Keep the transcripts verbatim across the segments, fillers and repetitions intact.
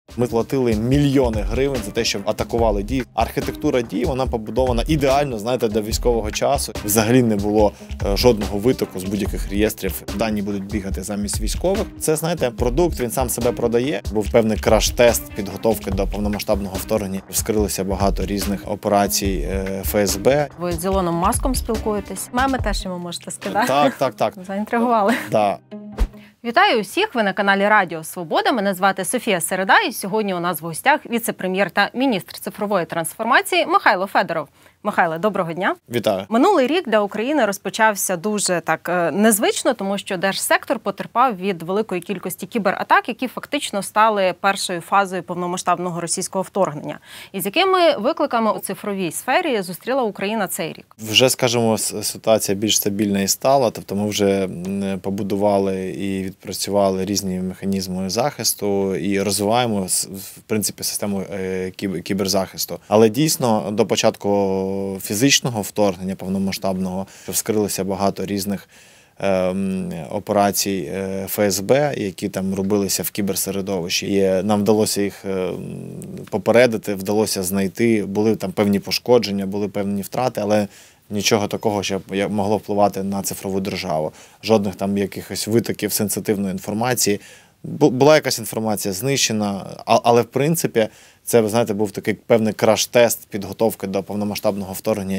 Ми платили мільйони гривень за те, щоб атакували Дію. Архітектура Дії, вона побудована ідеально, знаєте, для військового часу. Взагалі не було жодного витоку з будь-яких реєстрів. Дані будуть бігати замість військових. Це, знаєте, продукт, він сам себе продає. Був певний краш-тест підготовки до повномасштабного вторгнення. Вскрилося багато різних операцій Еф Ес Бе. Ви з Ілоном Маском спілкуєтесь? Меми теж йому можете скидати. Так, так, так. Заінтригували. Так. Вітаю усіх! Ви на каналі Радіо Свобода. Мене звати Софія Середа, і сьогодні у нас в гостях віце-прем'єр та міністр цифрової трансформації Михайло Федоров. Михайле, доброго дня. Вітаю. Минулий рік для України розпочався дуже так незвично, тому що держсектор потерпав від великої кількості кібератак, які фактично стали першою фазою повномасштабного російського вторгнення. І з якими викликами у цифровій сфері зустріла Україна цей рік? Вже, скажімо, ситуація більш стабільна і стала, тобто ми вже побудували і відпрацювали різні механізми захисту і розвиваємо, в принципі, систему кіберзахисту. Але дійсно до початку фізичного вторгнення повномасштабного вскрилося багато різних е, операцій Еф Ес Бе, які там робилися в кіберсередовищі. І нам вдалося їх попередити, вдалося знайти, були там певні пошкодження, були певні втрати, але нічого такого, що могло впливати на цифрову державу. Жодних там якихось витоків сенситивної інформації. Була якась інформація знищена, але в принципі це, ви знаєте, був такий певний краш-тест підготовки до повномасштабного вторгнення,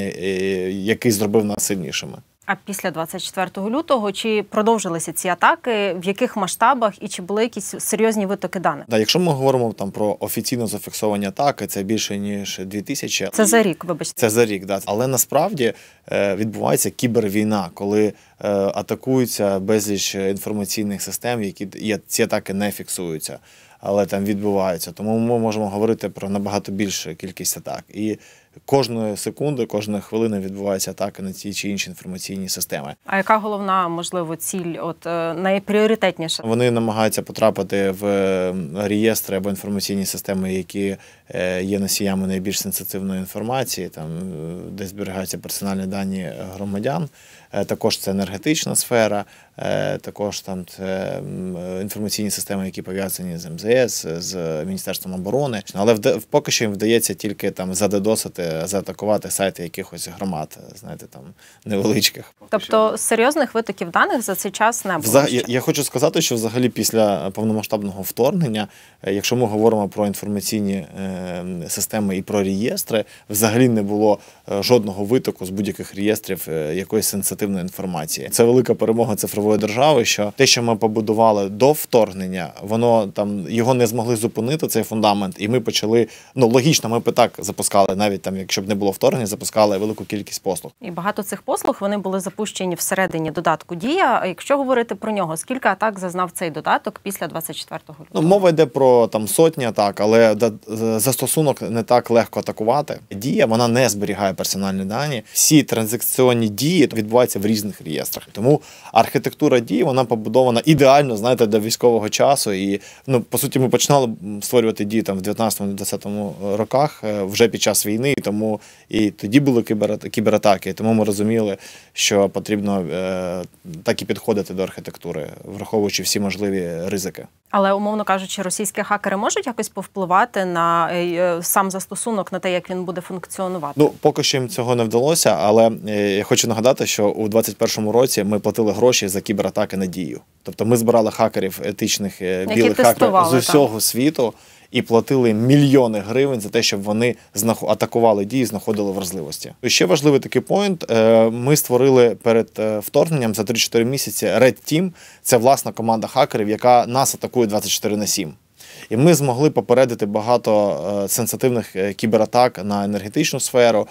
який зробив нас сильнішими. А після двадцять четвертого лютого чи продовжилися ці атаки, в яких масштабах і чи були якісь серйозні витоки даних? Да, якщо ми говоримо там про офіційно зафіксовані атаки, це більше ніж дві тисячі. Це за рік, вибачте. Це за рік, да. Але насправді відбувається кібервійна, коли атакуються безліч інформаційних систем, які і ці атаки не фіксуються, але там відбуваються. Тому ми можемо говорити про набагато більшу кількість атак. І кожної секунди, кожної хвилини відбуваються атаки на ті чи інші інформаційні системи. А яка головна, можливо, ціль, от найпріоритетніша? Вони намагаються потрапити в реєстри або інформаційні системи, які є носіями найбільш сенситивної інформації, там, де зберігаються персональні дані громадян. Також це енергетична сфера, також там це інформаційні системи, які пов'язані з Ем Зе Ес, з Міністерством оборони. Але поки що їм вдається тільки там задедосити, заатакувати сайти якихось громад, знаєте, там невеличких. Тобто серйозних витоків даних за цей час не було? Взаг... Я, я хочу сказати, що взагалі після повномасштабного вторгнення, якщо ми говоримо про інформаційні е, системи і про реєстри, взагалі не було жодного витоку з будь-яких реєстрів е, якоїсь сенситивної інформації. Це велика перемога цифрової держави, що те, що ми побудували до вторгнення, воно там, його не змогли зупинити, цей фундамент, і ми почали, ну логічно, ми б так запускали, навіть там, якщо б не було вторгнення, запускали велику кількість послуг. І багато цих послуг, вони були запущені всередині додатку Дія. А якщо говорити про нього, скільки атак зазнав цей додаток після двадцять четвертого лютого? Ну, мова йде про там сотні атак, але застосунок не так легко атакувати. Дія, вона не зберігає персональні дані. Всі транзакційні дії відбуваються в різних реєстрах. Тому архітектура Дії, вона побудована ідеально, знаєте, для військового часу. І, ну, по суті, ми починали створювати Дію там в дев'ятнадцятому-двадцятому роках, вже під час війни, тому і тоді були кібератаки, тому ми розуміли, що потрібно е, так і підходити до архітектури, враховуючи всі можливі ризики. Але, умовно кажучи, російські хакери можуть якось повпливати на е, сам застосунок, на те, як він буде функціонувати? Ну, поки що їм цього не вдалося, але е, я хочу нагадати, що у двадцять першому році ми платили гроші за кібератаки на Дію. Тобто ми збирали хакерів, етичних е, білих хакерів з усього світу, і платили мільйони гривень за те, щоб вони атакували Дії, знаходили вразливості. І ще важливий такий поінт. Ми створили перед вторгненням за три-чотири місяці Red Team. Це власна команда хакерів, яка нас атакує двадцять чотири на сім. І ми змогли попередити багато сенситивних кібератак на енергетичну сферу,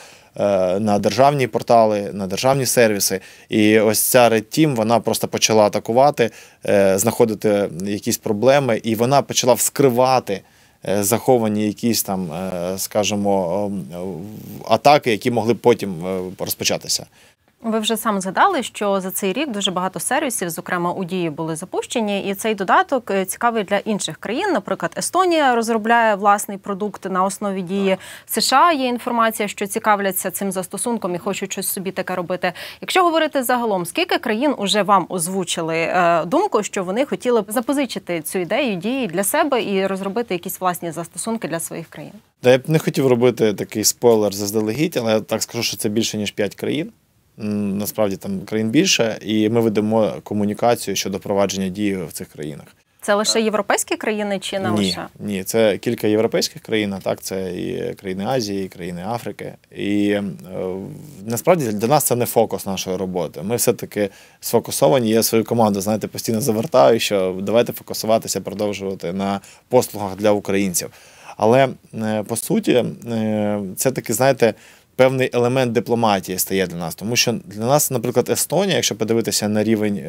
на державні портали, на державні сервіси. І ось ця Red Team, вона просто почала атакувати, знаходити якісь проблеми, і вона почала вскривати заховані якісь там, скажімо, атаки, які могли потім розпочатися. Ви вже сам згадали, що за цей рік дуже багато сервісів, зокрема у Дії, були запущені, і цей додаток цікавий для інших країн. Наприклад, Естонія розробляє власний продукт на основі Дії. США є інформація, що цікавляться цим застосунком і хочуть щось собі таке робити. Якщо говорити загалом, скільки країн уже вам озвучили думку, що вони хотіли б запозичити цю ідею Дії для себе і розробити якісь власні застосунки для своїх країн? Да, я б не хотів робити такий спойлер заздалегідь, але я так скажу, що це більше, ніж п'ять країн. Насправді там країн більше, і ми ведемо комунікацію щодо провадження дії в цих країнах. Це лише європейські країни чи не ні, лише? Ні, це кілька європейських країн, а так це і країни Азії, і країни Африки. І е, насправді для нас це не фокус нашої роботи. Ми все-таки сфокусовані, я свою команду, знаєте, постійно завертаю, що давайте фокусуватися, продовжувати на послугах для українців. Але, е, по суті, е, це таки, знаєте, певний елемент дипломатії стає для нас. Тому що для нас, наприклад, Естонія, якщо подивитися на рівень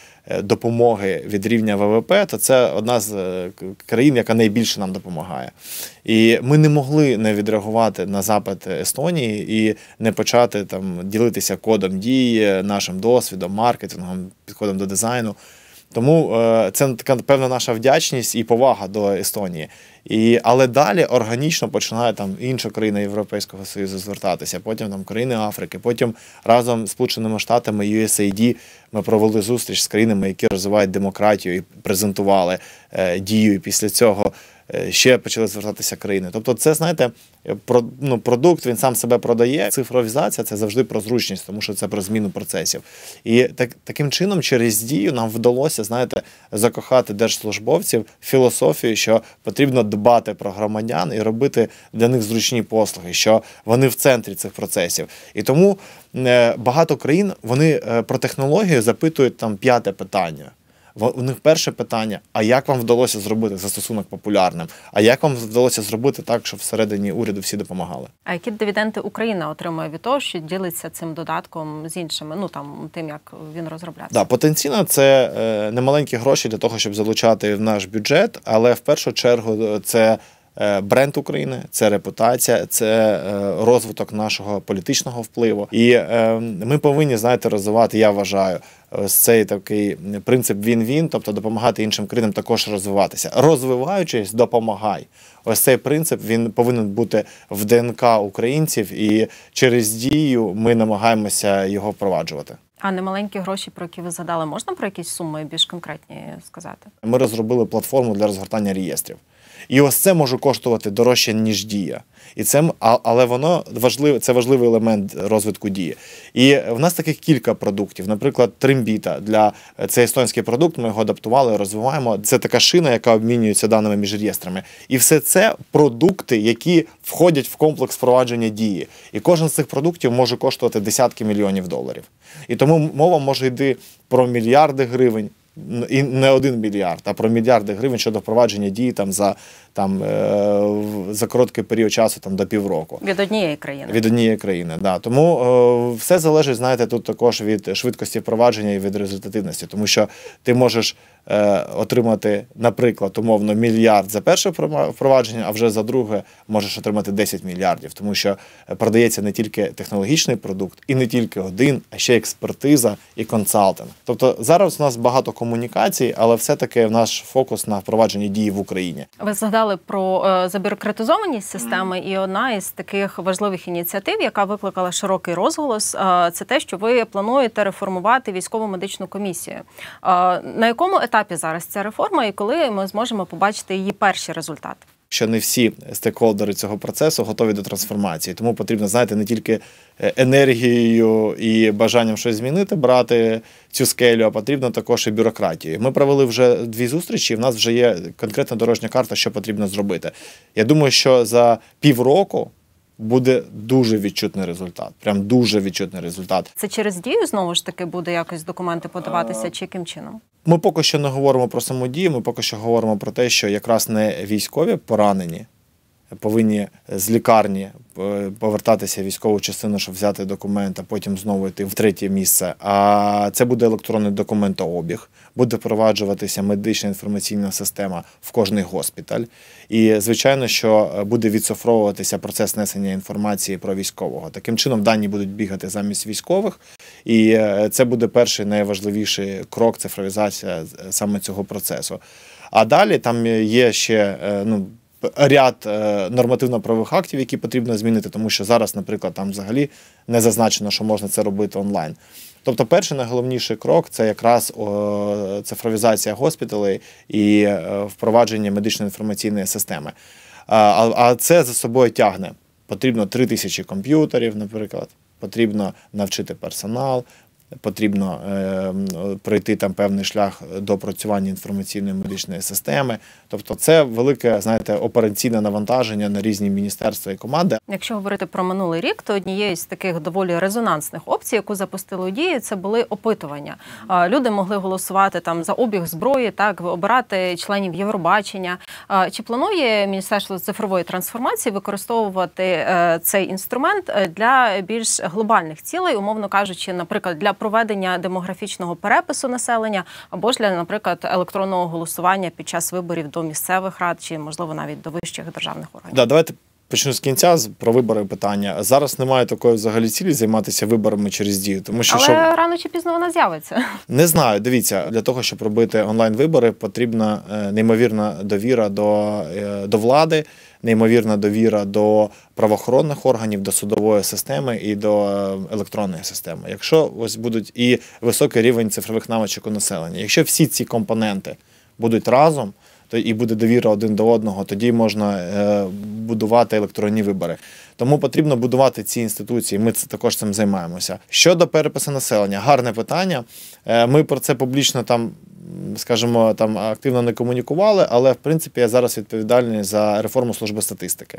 допомоги від рівня ВВП, то це одна з країн, яка найбільше нам допомагає. І ми не могли не відреагувати на запит Естонії і не почати там ділитися кодом дії, нашим досвідом, маркетингом, підходом до дизайну. Тому е, це така певна наша вдячність і повага до Естонії. І, але далі органічно починає там інша країна Європейського Союзу звертатися, потім там країни Африки, потім разом з Сполученими Штатами ю ес ей ді ми провели зустріч з країнами, які розвивають демократію і презентували е, дію. І після цього е, ще почали звертатися країни. Тобто це, знаєте, про, ну, продукт, він сам себе продає. Цифровізація – це завжди про зручність, тому що це про зміну процесів. І так, таким чином через дію нам вдалося, знаєте, закохати держслужбовців в філософію, що потрібно дбати про громадян і робити для них зручні послуги, що вони в центрі цих процесів. І тому багато країн, вони про технологію запитують там п'яте питання. У них перше питання, а як вам вдалося зробити застосунок популярним? А як вам вдалося зробити так, щоб всередині уряду всі допомагали? А які дивіденди Україна отримує від того, що ділиться цим додатком з іншими, ну там тим, як він розроблявся? Да, потенційно це е, немаленькі гроші для того, щоб залучати в наш бюджет, але в першу чергу це бренд України, це репутація, це розвиток нашого політичного впливу. І ми повинні, знаєте, розвивати, я вважаю, ось цей такий принцип він-він, тобто допомагати іншим країнам також розвиватися. Розвиваючись, допомагай. Ось цей принцип, він повинен бути в ДНК українців, і через дію ми намагаємося його впроваджувати. А немаленькі гроші, про які ви згадали, можна про якісь суми більш конкретні сказати? Ми розробили платформу для розгортання реєстрів. І ось це може коштувати дорожче, ніж дія. І це, але воно важливе, це важливий елемент розвитку дії. І в нас таких кілька продуктів. Наприклад, Трембіта. Для це естонський продукт, ми його адаптували, розвиваємо. Це така шина, яка обмінюється даними між реєстрами. І все це продукти, які входять в комплекс впровадження дії. І кожен з цих продуктів може коштувати десятки мільйонів доларів. І тому мова може йти про мільярди гривень. І не один мільярд, а про мільярди гривень щодо впровадження дії там за там е, за короткий період часу, там до півроку. Від однієї країни. Від однієї країни, да. Тому е, все залежить, знаєте, тут також від швидкості впровадження і від результативності, тому що ти можеш е, отримати, наприклад, умовно мільярд за перше впровадження, а вже за друге можеш отримати десять мільярдів, тому що продається не тільки технологічний продукт, і не тільки один, а ще експертиза і консалтинг. Тобто зараз у нас багато комунікацій, але все-таки наш фокус на впровадженні дії в Україні. Ви згадали про е, забюрократизованість системи, і одна із таких важливих ініціатив, яка викликала широкий розголос, е, це те, що ви плануєте реформувати військову медичну комісію. Е, на якому етапі зараз ця реформа і коли ми зможемо побачити її перші результати? Що не всі стейкхолдери цього процесу готові до трансформації. Тому потрібно, знаєте, не тільки енергією і бажанням щось змінити, брати цю скелю, а потрібно також і бюрократією. Ми провели вже дві зустрічі, і в нас вже є конкретна дорожня карта, що потрібно зробити. Я думаю, що за півроку буде дуже відчутний результат. Прям дуже відчутний результат. Це через дію, знову ж таки, буде якось документи подаватися, чи яким чином? Ми поки що не говоримо про саму дію, ми поки що говоримо про те, що якраз не військові поранені повинні з лікарні повертатися в військову частину, щоб взяти документ, а потім знову йти в третє місце. А це буде електронний документообіг, буде впроваджуватися медична інформаційна система в кожний госпіталь. І, звичайно, що буде відцифровуватися процес несення інформації про військового. Таким чином, дані будуть бігати замість військових, і це буде перший найважливіший крок, цифровізація саме цього процесу. А далі там є ще, ну, ряд нормативно-правових актів, які потрібно змінити, тому що зараз, наприклад, там взагалі не зазначено, що можна це робити онлайн. Тобто перший найголовніший крок – це якраз цифровізація госпіталей і впровадження медичної інформаційної системи. А це за собою тягне. Потрібно три тисячі комп'ютерів, наприклад, потрібно навчити персонал, потрібно е, пройти там певний шлях до опрацювання інформаційної медичної системи. Тобто це велике, знаєте, операційне навантаження на різні міністерства і команди. Якщо говорити про минулий рік, то однією з таких доволі резонансних опцій, яку запустили у дії, це були опитування. Люди могли голосувати там за обіг зброї, так, обирати членів Євробачення. Чи планує Міністерство цифрової трансформації використовувати цей інструмент для більш глобальних цілей, умовно кажучи, наприклад, для проведення демографічного перепису населення або ж для, наприклад, електронного голосування під час виборів до місцевих рад чи, можливо, навіть до вищих державних органів? Да, давайте почну з кінця, про вибори питання. Зараз немає такої взагалі цілі займатися виборами через Дію. Тому що, Але щоб... рано чи пізно вона з'явиться. Не знаю. Дивіться, для того, щоб робити онлайн-вибори, потрібна неймовірна довіра до, до влади, неймовірна довіра до правоохоронних органів, до судової системи і до електронної системи. Якщо ось будуть і високий рівень цифрових навичок у населення, якщо всі ці компоненти будуть разом, то і буде довіра один до одного, тоді можна е, будувати електронні вибори. Тому потрібно будувати ці інституції, ми це, також цим займаємося. Щодо перепису населення, гарне питання. Е, ми про це публічно там, скажімо, там активно не комунікували, але, в принципі, я зараз відповідальний за реформу служби статистики.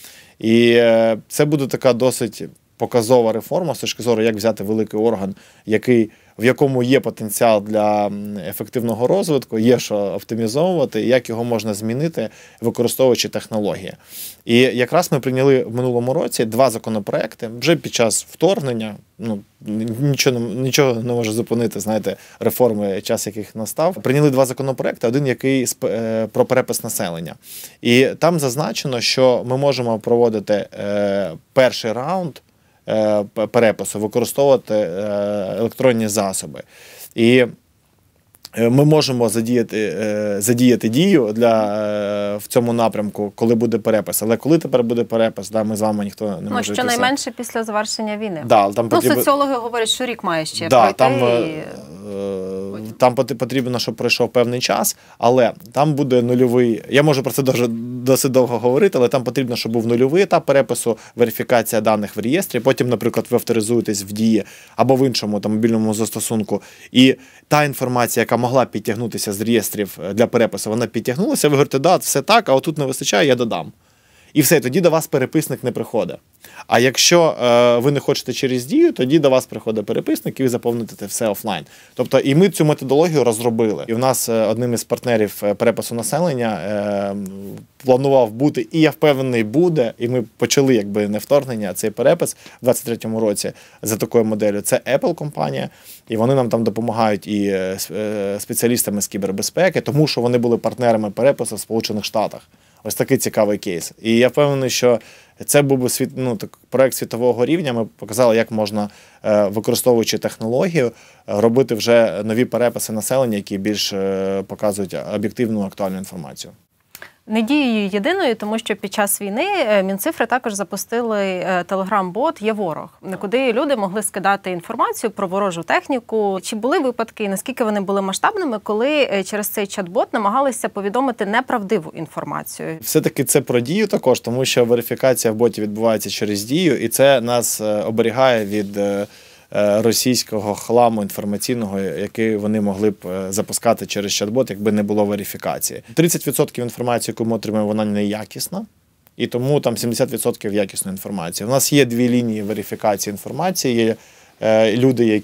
І е, це буде така досить показова реформа з точки зору, як взяти великий орган, який, в якому є потенціал для ефективного розвитку, є що оптимізовувати, і як його можна змінити, використовуючи технології. І якраз ми прийняли в минулому році два законопроекти, вже під час вторгнення, ну, нічого, нічого не може зупинити, знаєте, реформи, час яких настав. Прийняли два законопроекти, один, який про перепис населення. І там зазначено, що ми можемо проводити перший раунд перепису, використовувати електронні засоби. І ми можемо задіяти, задіяти дію для, в цьому напрямку, коли буде перепис. Але коли тепер буде перепис, да, ми з вами ніхто не ну, може щонайменше після завершення війни. Да, там потрібно... Ну, соціологи говорять, що рік має ще да, пройти. Там, і... там потрібно, щоб пройшов певний час, але там буде нульовий, я можу про це дуже, досить довго говорити, але там потрібно, щоб був нульовий етап перепису, верифікація даних в реєстрі, потім, наприклад, ви авторизуєтесь в Дії або в іншому там, мобільному застосунку, і та інформація, яка могла підтягнутися з реєстрів для перепису, вона підтягнулася, ви говорите, да, все так, а отут не вистачає, я додам. І все, тоді до вас переписник не приходить. А якщо е, ви не хочете через Дію, тоді до вас приходить переписник і ви заповните це все офлайн. Тобто і ми цю методологію розробили. І в нас е, одним із партнерів перепису населення е, планував бути, і я впевнений, буде, і ми почали якби не вторгнення, а цей перепис в двадцять третьому році за такою моделлю. Це Apple компанія, і вони нам там допомагають і е, спеціалістами з кібербезпеки, тому що вони були партнерами перепису в Сполучених Штатах. Ось такий цікавий кейс. І я впевнений, що це був би світ, ну, так, проект світового рівня. Ми показали, як можна, використовуючи технологію, робити вже нові переписи населення, які більш показують об'єктивну, актуальну інформацію. Не дією єдиною, тому що під час війни Мінцифри також запустили телеграм-бот «Є ворог», куди люди могли скидати інформацію про ворожу техніку. Чи були випадки, наскільки вони були масштабними, коли через цей чат-бот намагалися повідомити неправдиву інформацію? Все-таки це про Дію також, тому що верифікація в боті відбувається через Дію, і це нас оберігає від російського хламу інформаційного, який вони могли б запускати через чат-бот, якби не було верифікації. тридцять відсотків інформації, яку ми отримуємо, вона неякісна, і тому там сімдесят відсотків якісної інформації. У нас є дві лінії верифікації інформації. Є люди, які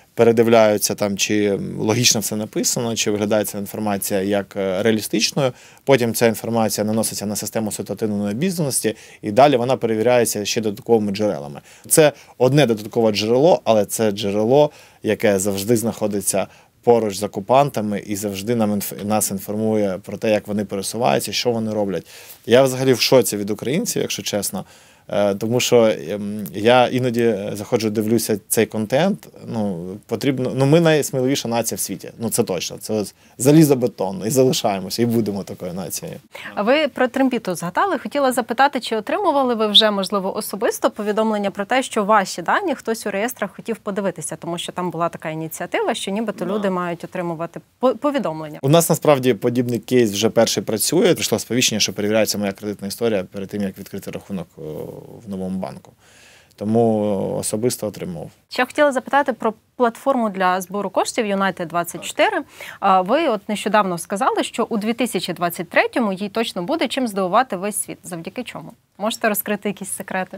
передивляються, там, чи логічно все написано, чи виглядає ця інформація як реалістичною. Потім ця інформація наноситься на систему ситуативної обізнаності, і далі вона перевіряється ще додатковими джерелами. Це одне додаткове джерело, але це джерело, яке завжди знаходиться поруч з окупантами і завжди нам, нас інформує про те, як вони пересуваються, що вони роблять. Я взагалі в шоці від українців, якщо чесно. Тому що я іноді заходжу, дивлюся цей контент, ну, потрібно, ну, ми найсміливіша нація в світі, ну, це точно, це залізобетонно, і залишаємося, і будемо такою нацією. А ви про Трембіту згадали, хотіла запитати, чи отримували ви вже, можливо, особисто повідомлення про те, що ваші дані хтось у реєстрах хотів подивитися, тому що там була така ініціатива, що нібито да. люди мають отримувати повідомлення. У нас, насправді, подібний кейс вже перший працює, прийшло сповіщення, що перевіряється моя кредитна історія перед тим, як відкрити рахунок в новому банку. Тому особисто отримав. Ще хотіла запитати про платформу для збору коштів Юнайтед двадцять чотири. Ви от нещодавно сказали, що у дві тисячі двадцять третьому їй точно буде чим здивувати весь світ. Завдяки чому? Можете розкрити якісь секрети?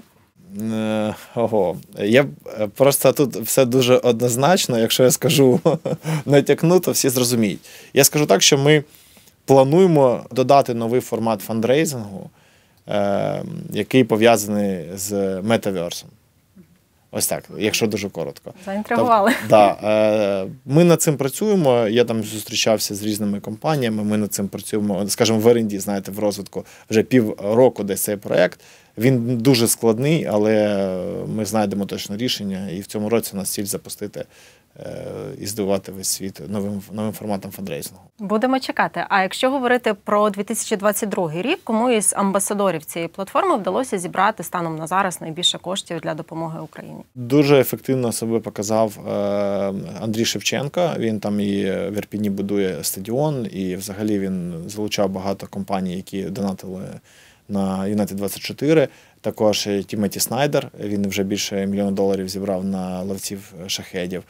Ого. Я просто тут все дуже однозначно. Якщо я скажу натякну, то всі зрозуміють. Я скажу так, що ми плануємо додати новий формат фандрейзингу, який пов'язаний з метаверсом. Ось так, якщо дуже коротко. Заінтригували. Так, да, ми над цим працюємо, я там зустрічався з різними компаніями, ми над цим працюємо, скажімо, в ар енд ді, знаєте, в розвитку вже півроку десь цей проєкт. Він дуже складний, але ми знайдемо точно рішення, і в цьому році у нас ціль запустити і здивувати весь світ новим, новим форматом фандрейзингу. Будемо чекати. А якщо говорити про дві тисячі двадцять другий рік, кому із амбасадорів цієї платформи вдалося зібрати станом на зараз найбільше коштів для допомоги Україні? Дуже ефективно себе показав Андрій Шевченко. Він там і в Ірпіні будує стадіон, і взагалі він залучав багато компаній, які донатили на Юнайтед двадцять чотири. Також Тімоті Снайдер, він вже більше мільйона доларів зібрав на ловців шахедів.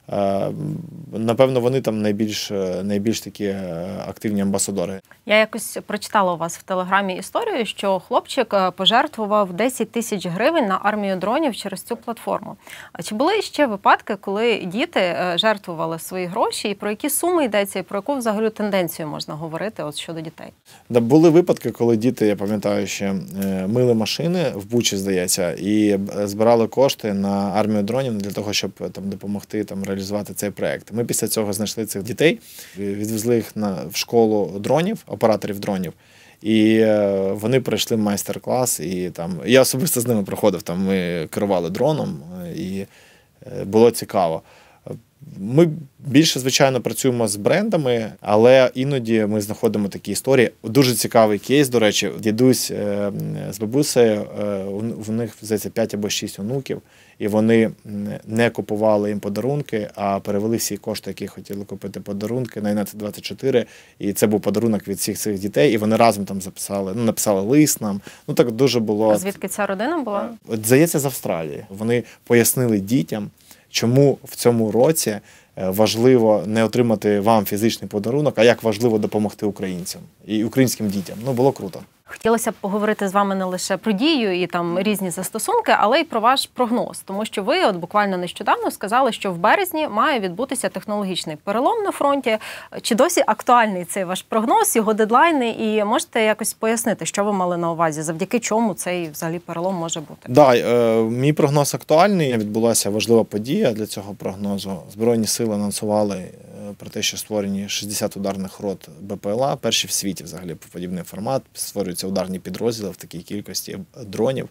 Напевно, вони там найбільш, найбільш такі активні амбасадори. Я якось прочитала у вас в Телеграмі історію, що хлопчик пожертвував десять тисяч гривень на армію дронів через цю платформу. А чи були ще випадки, коли діти жертвували свої гроші, і про які суми йдеться, і про яку взагалі тенденцію можна говорити от щодо дітей? Да, були випадки, коли діти, я пам'ятаю, ще мили машини в Бучі, здається, і збирали кошти на армію дронів для того, щоб там допомогти там реалізувати цей проект. Ми після цього знайшли цих дітей, відвезли їх на, в школу дронів, операторів дронів, і вони пройшли майстер-клас, і там, я особисто з ними проходив, там ми керували дроном, і було цікаво. Ми більше, звичайно, працюємо з брендами, але іноді ми знаходимо такі історії. Дуже цікавий кейс, до речі, дідусь з бабусею, у них, здається, п'ять або шість онуків, і вони не купували їм подарунки, а перевели всі кошти, які хотіли купити подарунки на Юнайтед двадцять чотири, і це був подарунок від всіх цих дітей, і вони разом там записали, ну, написали лист нам. Ну, так дуже було. А звідки ця родина була? От, здається, з Австралії. Вони пояснили дітям, чому в цьому році важливо не отримати вам фізичний подарунок, а як важливо допомогти українцям і українським дітям. Ну, було круто. Хотілося б поговорити з вами не лише про дію і там різні застосунки, але й про ваш прогноз. Тому що ви от буквально нещодавно сказали, що в березні має відбутися технологічний перелом на фронті. Чи досі актуальний цей ваш прогноз, його дедлайни? І можете якось пояснити, що ви мали на увазі? Завдяки чому цей взагалі перелом може бути? Так, да, е, мій прогноз актуальний. Відбулася важлива подія для цього прогнозу. Збройні сили анонсували про те, що створені шістдесят ударних рот Б П Л А, перші в світі взагалі подібний формат, створюються ударні підрозділи в такій кількості дронів.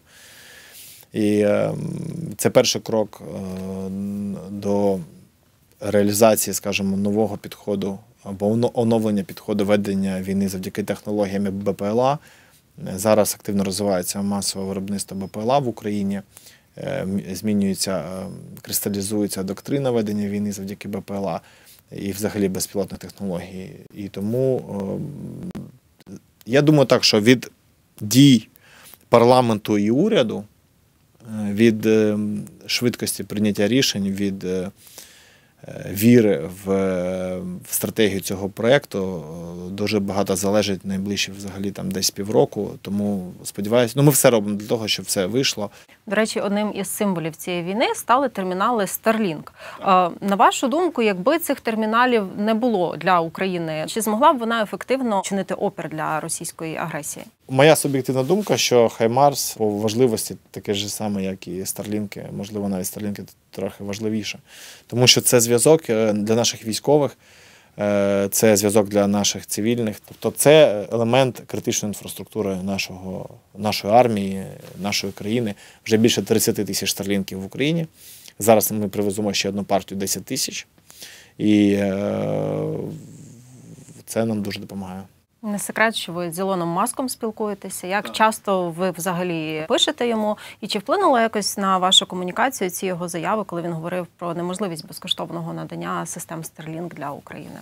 І е, це перший крок е, до реалізації, скажімо, нового підходу або оновлення підходу ведення війни завдяки технологіям Б П Л А. Зараз активно розвивається масове виробництво Б П Л А в Україні. Змінюється, кристалізується доктрина ведення війни завдяки Б П Л А і взагалі безпілотних технологій. І тому я думаю так, що від дій парламенту і уряду, від швидкості прийняття рішень, від віри в стратегію цього проєкту дуже багато залежить найближчі взагалі там десь півроку. Тому сподіваюся, ну ми все робимо для того, щоб все вийшло. До речі, одним із символів цієї війни стали термінали Starlink. На вашу думку, якби цих терміналів не було для України, чи змогла б вона ефективно чинити опір для російської агресії? Моя суб'єктивна думка, що Хаймарс по важливості таке ж саме, як і Старлінки, можливо, навіть Старлінки трохи важливіше. Тому що це зв'язок для наших військових, це зв'язок для наших цивільних. Тобто це елемент критичної інфраструктури нашого, нашої армії, нашої країни. Вже більше тридцять тисяч Старлінків в Україні. Зараз ми привеземо ще одну партію десять тисяч. І це нам дуже допомагає. Не секрет, що ви з Ілоном Маском спілкуєтеся. Як часто ви взагалі пишете йому? І чи вплинуло якось на вашу комунікацію ці його заяви, коли він говорив про неможливість безкоштовного надання систем Starlink для України?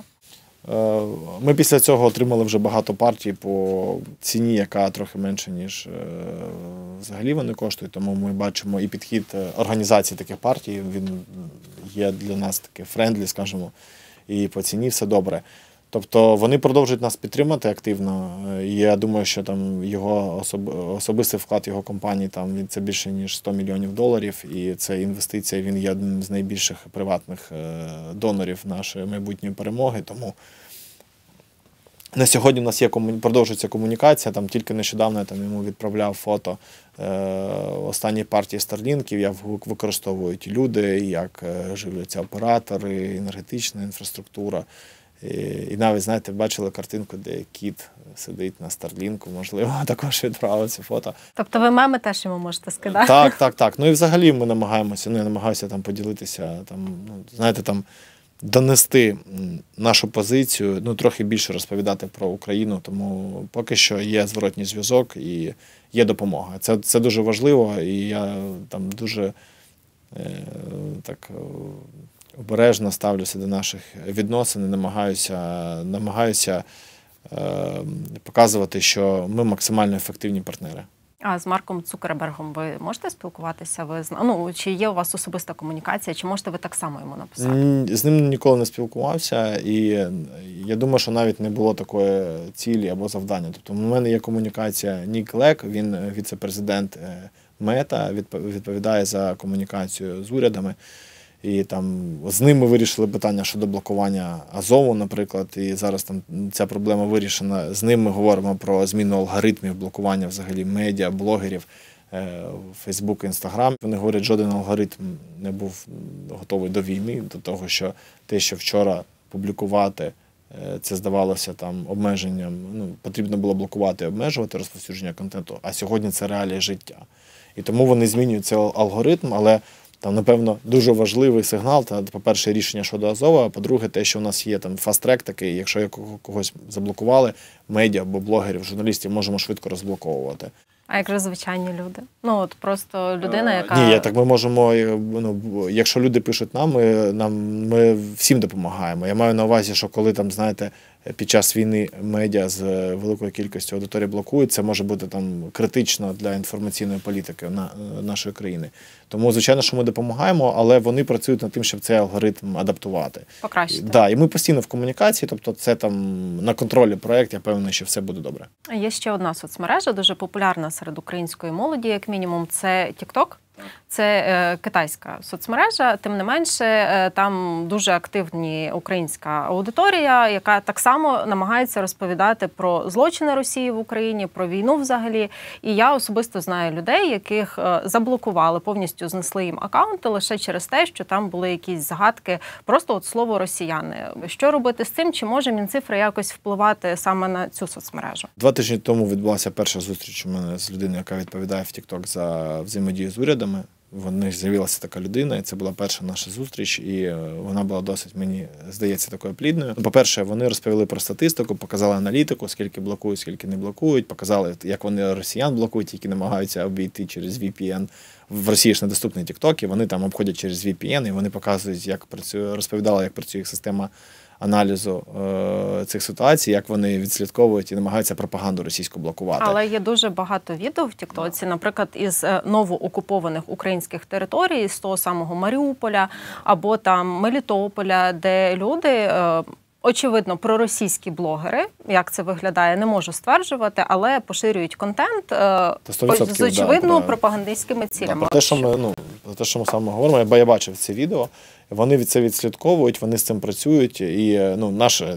Ми після цього отримали вже багато партій по ціні, яка трохи менше, ніж взагалі вони коштують. Тому ми бачимо і підхід організації таких партій, він є для нас такий френдлі, скажімо, і по ціні все добре. Тобто вони продовжують нас підтримати активно. І я думаю, що там його особистий вклад його компанії там це більше ніж сто мільйонів доларів. І це інвестиція, він є одним з найбільших приватних донорів нашої майбутньої перемоги. Тому на сьогодні у нас є продовжується комунікація. Там тільки нещодавно я там йому відправляв фото останньої партії Старлінків, як використовують люди, як живляться оператори, енергетична інфраструктура. І навіть, знаєте, бачили картинку, де кіт сидить на Старлінку, можливо, також відправив це фото. Тобто ви меми теж йому можете скидати? Так, так, так. Ну і взагалі ми намагаємося, ну я намагаюся там поділитися, там, ну, знаєте, там донести нашу позицію, ну трохи більше розповідати про Україну, тому поки що є зворотній зв'язок і є допомога. Це, це дуже важливо, і я там дуже е, так обережно ставлюся до наших відносин, намагаюся, намагаюся е, показувати, що ми максимально ефективні партнери. А з Марком Цукербергом ви можете спілкуватися? Ви ну, чи є у вас особиста комунікація, чи можете ви так само йому написати? З ним ніколи не спілкувався, і я думаю, що навіть не було такої цілі або завдання. Тобто у мене є комунікація Нік Лек, він віце-президент Мета, відповідає за комунікацію з урядами. І там з ним ми вирішили питання щодо блокування Азову, наприклад, і зараз там ця проблема вирішена. З ним ми говоримо про зміну алгоритмів блокування взагалі медіа, блогерів, Фейсбук, Інстаграм. Вони говорять, жоден алгоритм не був готовий до війни, до того, що те, що вчора публікувати, це здавалося там обмеженням, ну, потрібно було блокувати і обмежувати розповсюдження контенту, а сьогодні це реалії життя. І тому вони змінюють цей алгоритм, але там, напевно, дуже важливий сигнал, та, по-перше, рішення щодо Азова, а по-друге, те, що у нас є там фаст-трек такий, якщо когось заблокували, медіа або блогерів, журналістів, можемо швидко розблоковувати. А як же звичайні люди? Ну, от просто людина, яка... Ні, так ми можемо, ну, якщо люди пишуть нам, ми, нам, ми всім допомагаємо. Я маю на увазі, що коли там, знаєте, під час війни медіа з великою кількістю аудиторії блокують, це може бути там критично для інформаційної політики на, нашої країни. Тому, звичайно, що ми допомагаємо, але вони працюють над тим, щоб цей алгоритм адаптувати. Покращити. Да, і ми постійно в комунікації, тобто це там на контролі проєкт, я певний, що все буде добре. Є ще одна соцмережа, дуже популярна серед української молоді, як мінімум, це TikTok. Це е, китайська соцмережа, тим не менше, е, там дуже активна українська аудиторія, яка так само намагається розповідати про злочини Росії в Україні, про війну взагалі. І я особисто знаю людей, яких е, заблокували, повністю знесли їм акаунти лише через те, що там були якісь загадки, просто от слово росіяни. Що робити з цим? Чи може Мінцифра якось впливати саме на цю соцмережу? Два тижні тому відбулася перша зустріч у мене з людиною, яка відповідає в TikTok за взаємодію з урядом. В них з'явилася така людина, і це була перша наша зустріч, і вона була досить, мені здається, такою плідною. По-перше, вони розповіли про статистику, показали аналітику, скільки блокують, скільки не блокують, показали, як вони росіян блокують, які намагаються обійти через ві пі ен. В Росії ж недоступний TikTok, і вони там обходять через ві пі ен, і вони показують, як працює, розповідали, як працює їх система аналізу е, цих ситуацій, як вони відслідковують і намагаються пропаганду російську блокувати. Але є дуже багато відео в Тіктоці, наприклад, із новоокупованих українських територій, з того самого Маріуполя або там Мелітополя, де люди е, очевидно, проросійські блогери, як це виглядає, не можу стверджувати, але поширюють контент е, з очевидно да, пропагандистськими цілями. Да, про те, що ми, ну, про те, що ми саме говоримо, бо я бачив це відео, вони від це відслідковують, вони з цим працюють, і ну, наше,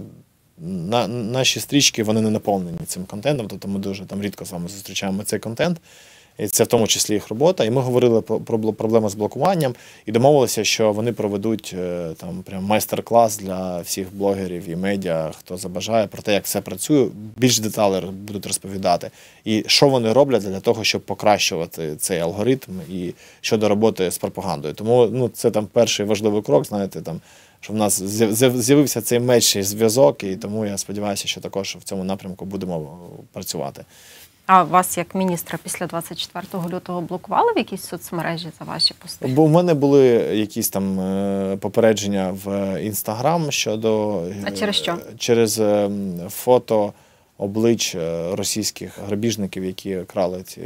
на, наші стрічки, вони не наповнені цим контентом, тобто ми дуже там рідко з вами зустрічаємо цей контент. І це в тому числі їх робота. І ми говорили про проблеми з блокуванням і домовилися, що вони проведуть там прям майстер-клас для всіх блогерів і медіа, хто забажає, про те, як все працює. Більш деталей будуть розповідати. І що вони роблять для того, щоб покращувати цей алгоритм і щодо роботи з пропагандою. Тому ну, це там перший важливий крок, знаєте, там, що в нас з'явився цей меч і зв'язок, і тому я сподіваюся, що також в цьому напрямку будемо працювати. А вас, як міністра, після двадцять четвертого лютого блокували в якісь соцмережі за ваші пости? Бо в мене були якісь там попередження в Інстаграм щодо… А через що? Через фото облич російських грабіжників, які крали ці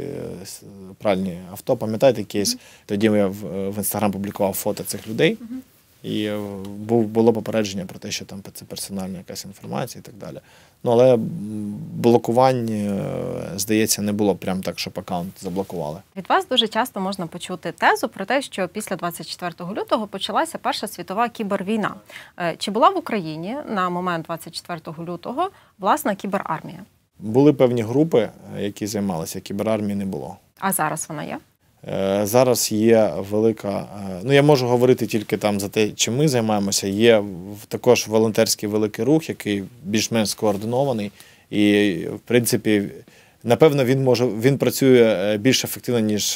пральні авто. Пам'ятаєте кейс? Тоді я в Інстаграм публікував фото цих людей. Угу. І було попередження про те, що там це персональна якась інформація і так далі. Ну, але блокувань, здається, не було прям так, щоб аккаунт заблокували. Від вас дуже часто можна почути тезу про те, що після двадцять четвертого лютого почалася Перша світова кібервійна. Чи була в Україні на момент двадцять четвертого лютого власна кіберармія? Були певні групи, які займалися, кіберармії не було. А зараз вона є? Зараз є велика, ну я можу говорити тільки там за те, чим ми займаємося, є також волонтерський великий рух, який більш-менш скоординований і, в принципі, напевно, він може, він працює більш ефективно, ніж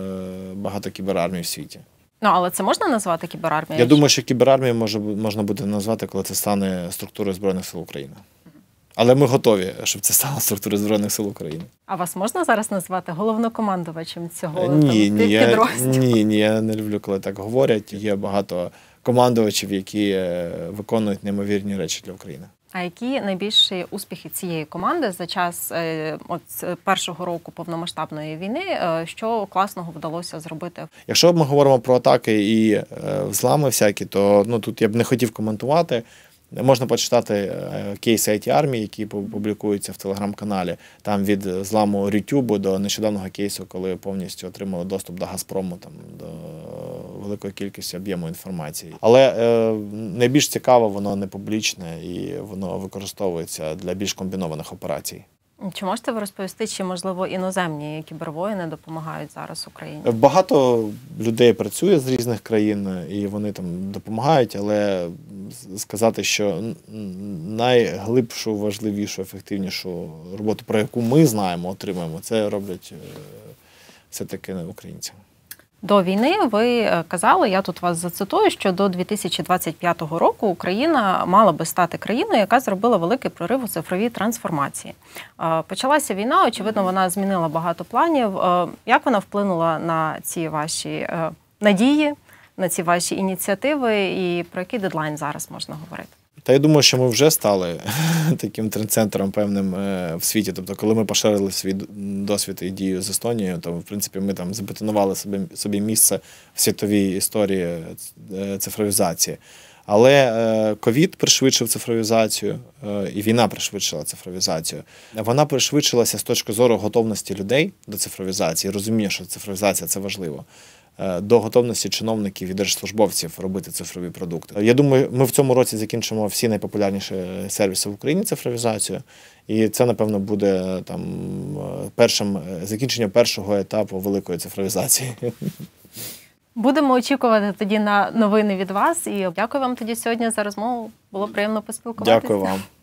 багато кіберармій в світі. Ну, але це можна назвати кіберармією? Я думаю, що кіберармію може, можна буде назвати, коли це стане структурою Збройних сил України. Але ми готові, щоб це стало структурою Збройних сил України. А вас можна зараз назвати головнокомандувачем цього ні, там, ні, підрозділу? Я, ні, ні, я не люблю, коли так говорять. Є багато командувачів, які виконують неймовірні речі для України. А які найбільші успіхи цієї команди за час от, першого року повномасштабної війни, що класного вдалося зробити? Якщо ми говоримо про атаки і взлами всякі, то ну, тут я б не хотів коментувати. Можна почитати кейси ай ті-армії, які публікуються в телеграм-каналі. Там від зламу Рютюбу до нещодавнього кейсу, коли повністю отримали доступ до Газпрому, там, до великої кількості об'єму інформації. Але е, найбільш цікаво, воно не публічне і воно використовується для більш комбінованих операцій. Чи можете ви розповісти, чи, можливо, іноземні кібервоїни допомагають зараз Україні? Багато людей працює з різних країн, і вони там допомагають, але сказати, що найглибшу, важливішу, ефективнішу роботу, про яку ми знаємо, отримуємо, це роблять все-таки українці. До війни ви казали, я тут вас зацитую, що до дві тисячі двадцять п'ятого року Україна мала би стати країною, яка зробила великий прорив у цифровій трансформації. Почалася війна, очевидно, вона змінила багато планів. Як вона вплинула на ці ваші надії, на ці ваші ініціативи і про який дедлайн зараз можна говорити? Та я думаю, що ми вже стали таким трендцентром певним в світі. Тобто, коли ми поширили свій досвід і дію з Естонією, то, в принципі, ми там забетонували собі, собі місце в світовій історії цифровізації. Але ковід пришвидшив цифровізацію, і війна пришвидшила цифровізацію. Вона пришвидшилася з точки зору готовності людей до цифровізації, розуміння, що цифровізація – це важливо, до готовності чиновників і держслужбовців робити цифрові продукти. Я думаю, ми в цьому році закінчимо всі найпопулярніші сервіси в Україні цифровізацію, і це, напевно, буде там першим закінчення першого етапу великої цифровізації. Будемо очікувати тоді на новини від вас. І дякую вам тоді сьогодні за розмову. Було приємно поспілкуватися. Дякую вам.